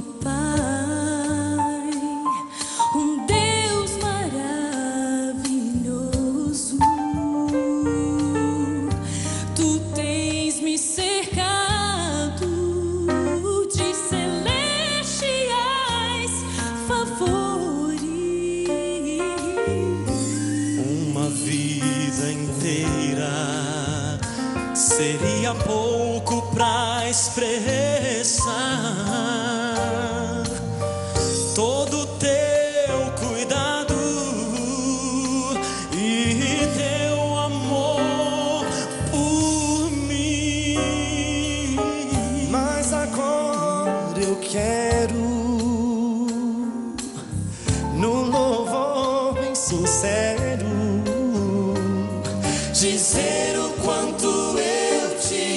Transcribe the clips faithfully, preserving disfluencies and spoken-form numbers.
Pai, um Deus maravilhoso. Tu tens me cercado de celestiais favores. Uma vida inteira seria pouco pra expressar todo teu cuidado e teu amor por mim. Mas agora eu quero, no louvor bem sincero, dizer o quanto eu te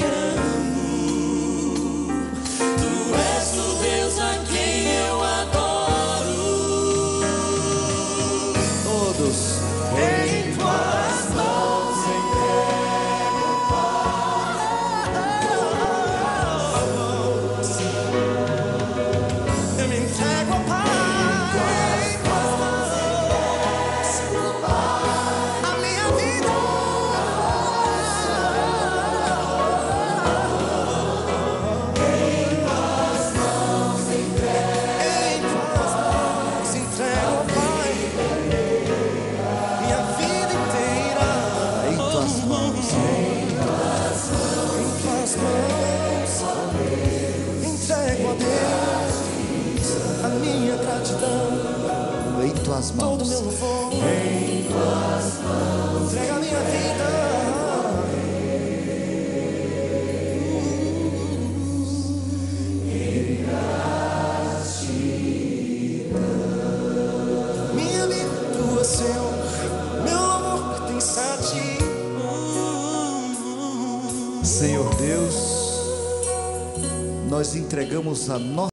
amo. Tu és o Deus a quem eu adoro. todos Em tuas mãos entrego, eu me entrego ao Pai. A minha vida, em tuas mãos entrego ao Pai. Minha vida inteira em tuas mãos, em tuas mãos entrego a Deus a minha gratidão, Em tuas todo mãos. meu louvor. Em tuas mãos entrego a minha vida. Minha vida tua, Senhor, meu amor pertence a ti. Senhor Deus, nós entregamos a nossa